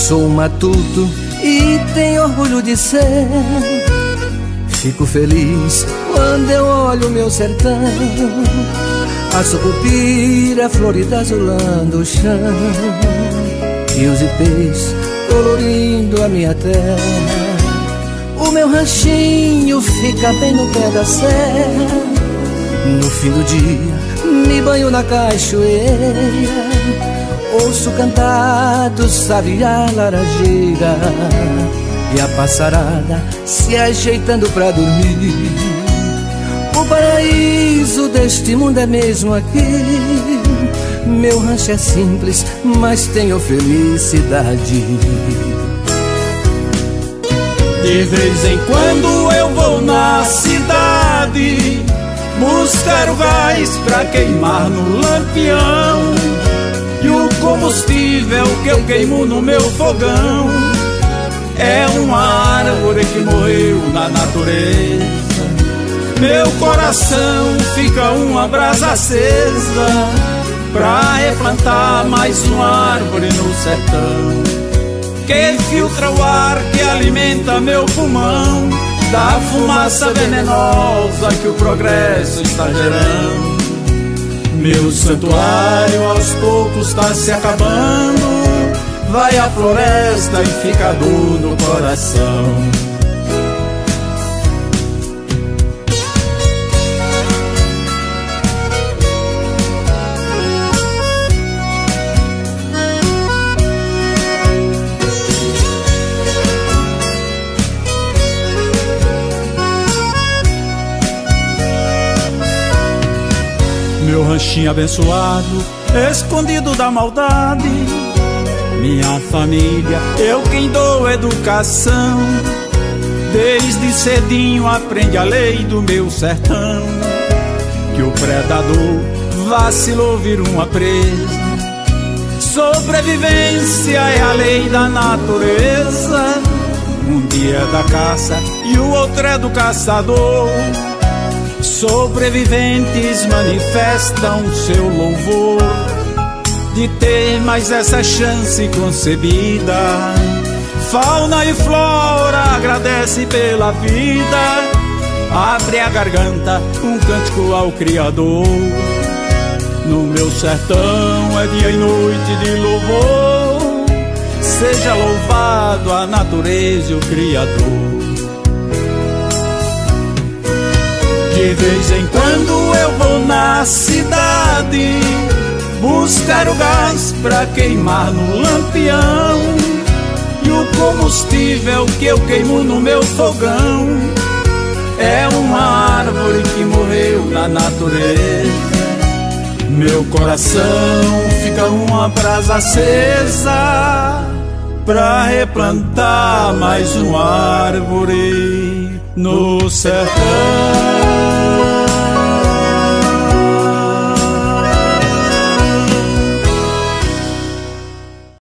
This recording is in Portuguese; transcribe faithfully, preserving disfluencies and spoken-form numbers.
Sou um matuto e tenho orgulho de ser. Fico feliz quando eu olho meu sertão, a sucupira florida azulando o chão, e os ipês colorindo a minha terra. O meu ranchinho fica bem no pé da serra. No fim do dia me banho na cachoeira, ouço cantar do sabiá laranjeira e a passarada se ajeitando pra dormir. O paraíso deste mundo é mesmo aqui. Meu rancho é simples, mas tenho felicidade. De vez em quando eu vou na cidade buscar o gás pra queimar no lampião, e o combustível que eu queimo no meu fogão é uma árvore que morreu na natureza. Meu coração fica uma brasa acesa pra replantar mais uma árvore no sertão, que filtra o ar que alimenta meu pulmão da fumaça venenosa que o progresso está gerando. Meu santuário aos poucos está se acabando, vai a floresta e fica dor no coração. Meu ranchinho abençoado, escondido da maldade, minha família, eu quem dou educação. Desde cedinho aprende a lei do meu sertão, que o predador vacilou vir uma presa. Sobrevivência é a lei da natureza, um dia é da caça e o outro é do caçador. Sobreviventes manifestam seu louvor de ter mais essa chance concebida. Fauna e flora agradece pela vida, abre a garganta, um cântico ao Criador. No meu sertão é dia e noite de louvor, seja louvado a natureza e o Criador. De vez em quando eu vou na cidade buscar o gás pra queimar no lampião, e o combustível que eu queimo no meu fogão é uma árvore que morreu na natureza. Meu coração fica uma brasa acesa pra replantar mais uma árvore no sertão.